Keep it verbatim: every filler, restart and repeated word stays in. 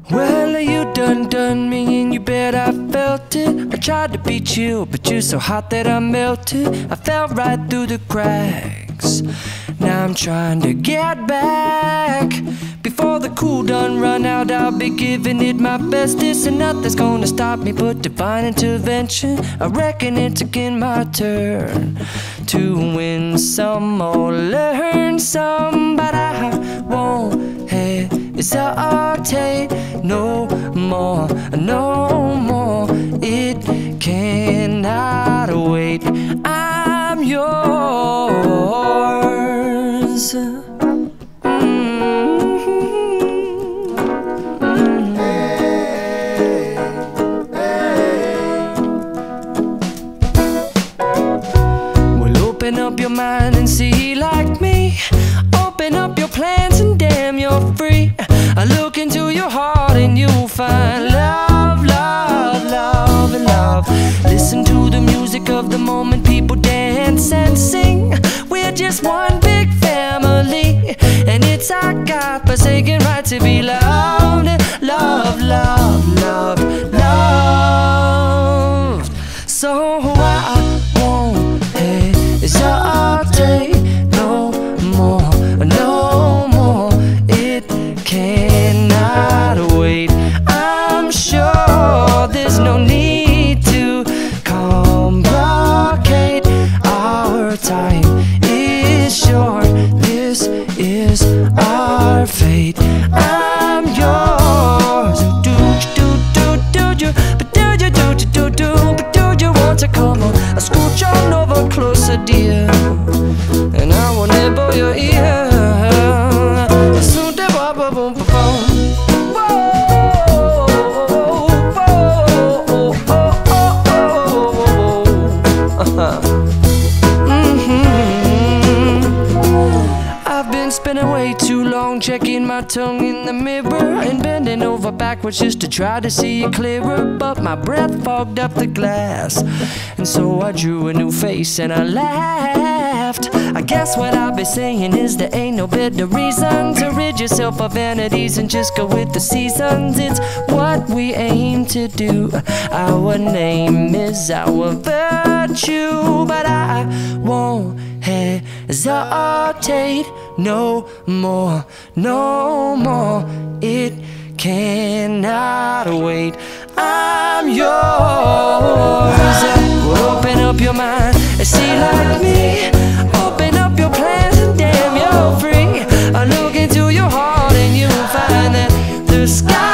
Well, you done done me and you bet I felt it. I tried to be chill, but you're so hot that I melted. I fell right through the cracks. Now I'm trying to get back. Before the cool done run out, I'll be giving it my bestest, and nothing's gonna stop me but divine intervention. I reckon it's again my turn to win some or learn some, but I won't hesitate no more, no more. It cannot wait. I'm yours. Open up your mind and see like me. Open up your plans and damn, you're free. I look into your heart and you'll find love, love, love, and love. Listen to the music of the moment, people dance and sing. We're just one big family, and it's our God-forsaken right to be loved. Love, love, love, love. So I won't hesitate no more, no more. It cannot wait. I'm sure there's no need to complicate. Our time is short. This is our fate. I'm yours. Do do do do do, but do you do do do do, but do you want to come on? I scooch on over closer, dear, and I will nibble your ear. So da ba ba boom ba boom. I've been spending way too long checking my tongue in the mirror and bending over backwards just to try to see it clearer, but my breath fogged up the glass, and so I drew a new face and I laughed. I guess what I'll be saying is there ain't no better reason to rid yourself of vanities and just go with the seasons. It's what we aim to do. Our name is our virtue, but I won't hesitate no more, no more. It cannot wait. I'm yours. Open up your mind and see like me. Open up your plans and damn, you're free. I look into your heart and you'll find that the sky